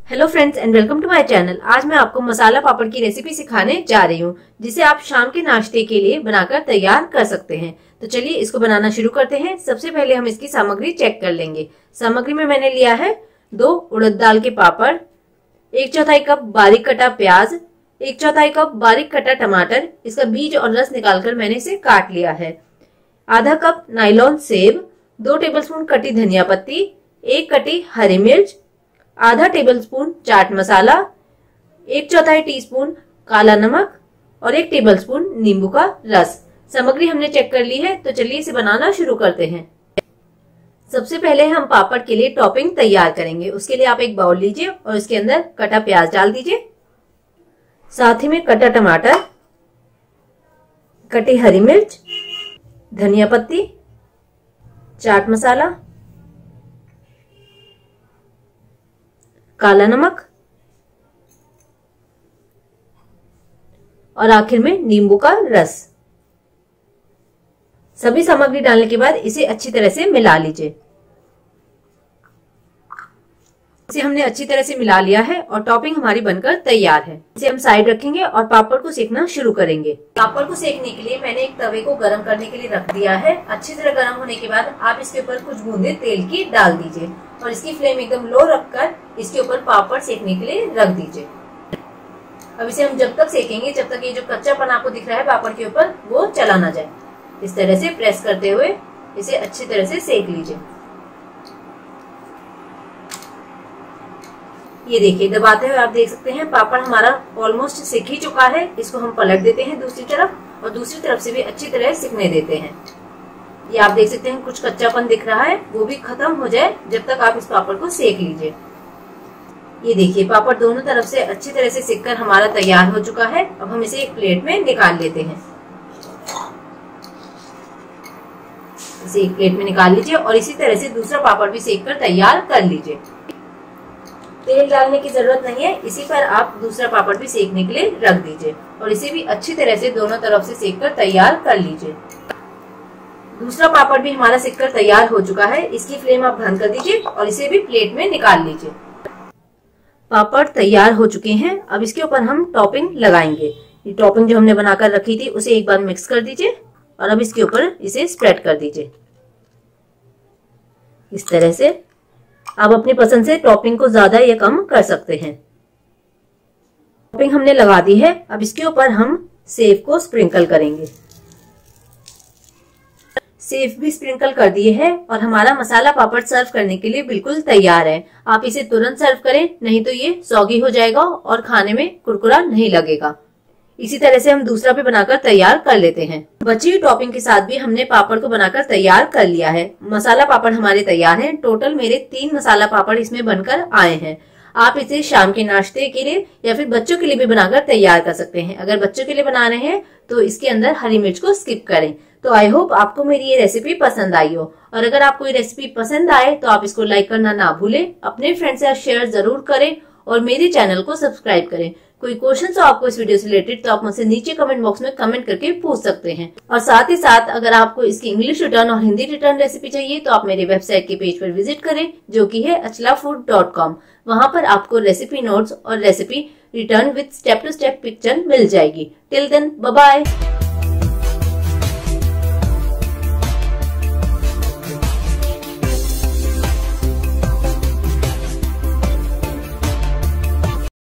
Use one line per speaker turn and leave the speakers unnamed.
Hello friends and welcome to my channel. आज मैं आपको मसाला पापड़ की रेसिपी सिखाने जा रही हूँ, जिसे आप शाम के नाश्ते के लिए बनाकर तैयार कर सकते हैं। तो चलिए इसको बनाना शुरू करते हैं। सबसे पहले हम इसकी सामग्री चेक कर लेंगे। सामग्री में मैंने लिया है 2 उड़द दाल के पापड़, 1/4 कप बारीक कटा प्याज, 1/4 कप बारीक कटा टमाटर, इसका बीज और रस निकालकर मैंने इसे काट लिया है, आधा कप नायलॉन सेब, 2 टेबलस्पून कटी धनिया पत्ती, 1 कटी हरी मिर्च, आधा टेबलस्पून चाट मसाला, 1/4 टीस्पून काला नमक और 1 टेबलस्पून नींबू का रस। सामग्री हमने चेक कर ली है, तो चलिए इसे बनाना शुरू करते हैं। सबसे पहले हम पापड़ के लिए टॉपिंग तैयार करेंगे। उसके लिए आप एक बाउल लीजिए और इसके अंदर कटा प्याज डाल दीजिए, साथ ही में कटा टमाटर, कटी हरी मिर्च, धनिया पत्ती, चाट मसाला, काला नमक और आखिर में नींबू का रस। सभी सामग्री डालने के बाद इसे अच्छी तरह से मिला लीजिए। इसे हमने अच्छी तरह से मिला लिया है और टॉपिंग हमारी बनकर तैयार है। इसे हम साइड रखेंगे और पापड़ को सेकना शुरू करेंगे। पापड़ को सेकने के लिए मैंने एक तवे को गर्म करने के लिए रख दिया है। अच्छी तरह गर्म होने के बाद आप इसके ऊपर कुछ बूंदे तेल की डाल दीजिए और इसकी फ्लेम एकदम लो रखकर इसके ऊपर पापड़ सेकने के लिए रख दीजिए। अब इसे हम जब तक सेकेंगे जब तक ये जो कच्चापन आपको दिख रहा है पापड़ के ऊपर वो चला ना जाए। इस तरह से प्रेस करते हुए इसे अच्छी तरह से सेक लीजिए। ये देखिए, दबाते हुए आप देख सकते हैं पापड़ हमारा ऑलमोस्ट सिक ही चुका है। इसको हम पलट देते हैं दूसरी तरफ और दूसरी तरफ से भी अच्छी तरह सिकने देते हैं। ये आप देख सकते हैं कुछ कच्चापन दिख रहा है, वो भी खत्म हो जाए जब तक आप इस पापड़ को सेक लीजिए। ये देखिए पापड़ दोनों तरफ से अच्छी तरह से सिककर हमारा तैयार हो चुका है। अब हम इसे एक प्लेट में निकाल लेते हैं। इसे एक प्लेट में निकाल लीजिए और इसी तरह से दूसरा पापड़ भी सेक कर तैयार कर लीजिए। तेल डालने की जरूरत नहीं है, इसी पर आप दूसरा पापड़ भी सेकने के लिए रख दीजिए और इसे भी अच्छी तरह से दोनों तरफ से सेक कर तैयार कर लीजिए। दूसरा पापड़ भी हमारा सेक कर तैयार हो चुका है। इसकी फ्लेम आप बंद कर दीजिए और इसे भी प्लेट में निकाल लीजिए। पापड़ तैयार हो चुके हैं। अब इसके ऊपर हम टॉपिंग लगाएंगे। ये टॉपिंग जो हमने बनाकर रखी थी उसे एक बार मिक्स कर दीजिए और अब इसके ऊपर इसे स्प्रेड कर दीजिए। इस तरह से आप अपनी पसंद से टॉपिंग को ज्यादा या कम कर सकते हैं। टॉपिंग हमने लगा दी है। अब इसके ऊपर हम सेव को स्प्रिंकल करेंगे। सेव भी स्प्रिंकल कर दिए हैं और हमारा मसाला पापड़ सर्व करने के लिए बिल्कुल तैयार है। आप इसे तुरंत सर्व करें, नहीं तो ये सौगी हो जाएगा और खाने में कुरकुरा नहीं लगेगा। इसी तरह से हम दूसरा भी बनाकर तैयार कर लेते हैं। बची हुई टॉपिंग के साथ भी हमने पापड़ को बनाकर तैयार कर लिया है। मसाला पापड़ हमारे तैयार हैं। टोटल मेरे 3 मसाला पापड़ इसमें बनकर आए हैं। आप इसे शाम के नाश्ते के लिए या फिर बच्चों के लिए भी बनाकर तैयार कर सकते हैं। अगर बच्चों के लिए बना रहे हैं तो इसके अंदर हरी मिर्च को स्किप करें। तो आई होप आपको मेरी ये रेसिपी पसंद आई हो, और अगर आपको ये रेसिपी पसंद आए तो आप इसको लाइक करना ना भूलें, अपने फ्रेंड्स से शेयर जरूर करें और मेरे चैनल को सब्सक्राइब करें। कोई क्वेश्चन हो आपको इस वीडियो से रिलेटेड तो आप मुझसे नीचे कमेंट बॉक्स में कमेंट करके पूछ सकते हैं। और साथ ही साथ अगर आपको इसकी इंग्लिश रिटर्न और हिंदी रिटर्न रेसिपी चाहिए तो आप मेरे वेबसाइट के पेज पर विजिट करें, जो कि है achlafood.com। वहां पर आपको रेसिपी नोट्स और recipe written with step to step picture मिल जाएगी। Till then bye bye.